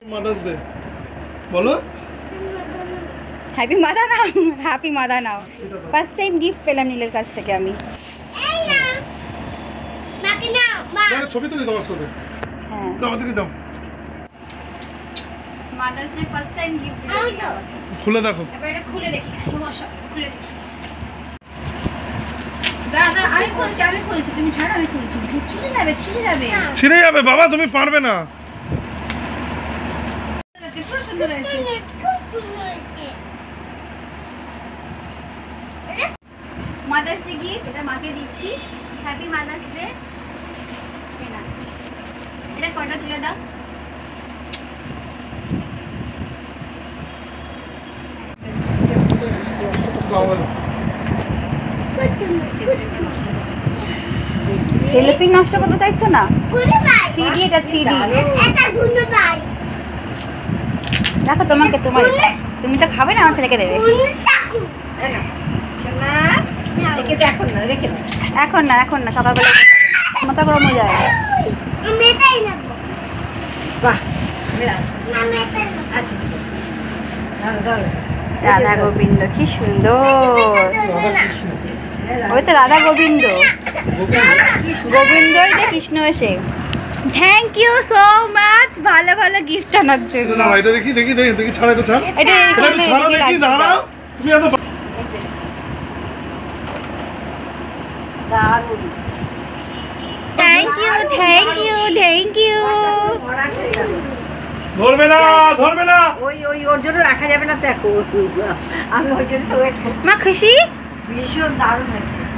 Mother's day বলো। Happy mother now, happy mother now. First time gift পেলাম নীলের কাছ থেকে আমি। ছবি তুলি তোমার সাথে। হ্যাঁ আমাদেরকে দাও। Mother's day first time gift খুলে দেখো। এবার এটা খুলে দেখি, সমস্যা খুলে দেখি। দাদা আমি খুলছি তুমি ছাড়ো, আমি খুলছি। ছিঁড়ে যাবে ছিঁড়ে যাবে বাবা, তুমি পারবে না। খুব সুন্দর হয়েছে। মাদার্স ডে গিফট, এটা মাকে দিচ্ছি। Happy mother's day. এটা কটা তুলে দাও। সেলফি নষ্ট করতে চাইছো না? 3D, এটা 3D। দেখো তোমাকে, তুমি তো খাবে না, আমার ছেলেকে দেবে। এখন না সকালবেলা মাথা গরম হয়ে যায়। রাধা গোবিন্দ কি সুন্দর। ওই তো রাধা গোবিন্দ, গোবিন্দই যে কৃষ্ণ এসে। থ্যাংক ইউ সো মাচ ভালো ভালো গিফট আনার জন্য। এটা দেখি ছাড়া, এটা ছাড়। এটা ছাড়া দেখি, দাঁড়াও তুমি এত। Thank you. ধরবে না। ওই ওর জন্য রাখা যাবে না তো এখন। আমি ওই জন্য তো ওয়েট করছি। মা খুশি? ভীষণ দারুণ হয়েছে।